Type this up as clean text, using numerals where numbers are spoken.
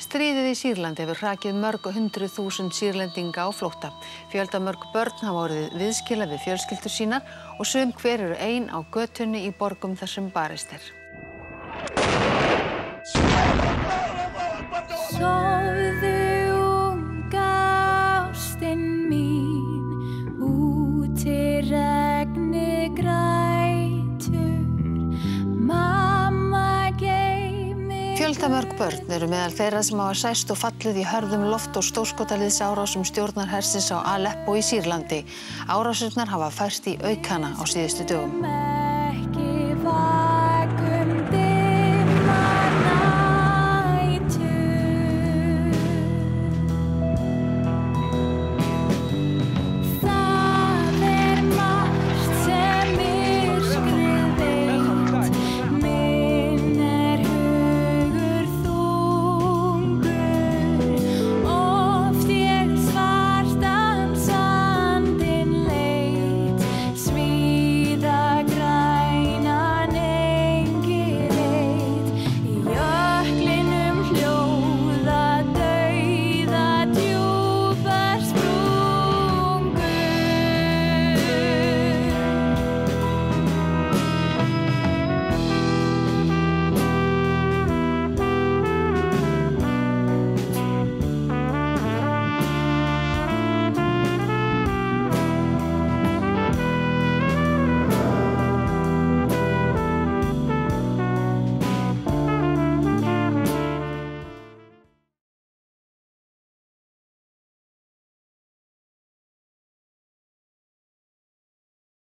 Stríðið í Sýrlandi hefur hrakið mörg 100.000 Sýrlendinga á flótta. Fjöldamörg börn hafa orðið viðskila við fjölskyldur sínar og sum hver eru ein á götunni í borgum þar sem barist er. Sofðu unga ástin mín, úti regni grætur, mamma geymir. Fjöldamörg börn eru meðal þeirra sem hafa særst og fallið í hörðum loft- og stórskotaliðsárásum stjórnarhersins á Aleppo í Sýrlandi. Árásirnar hafa færst í aukana á síðustu dögum.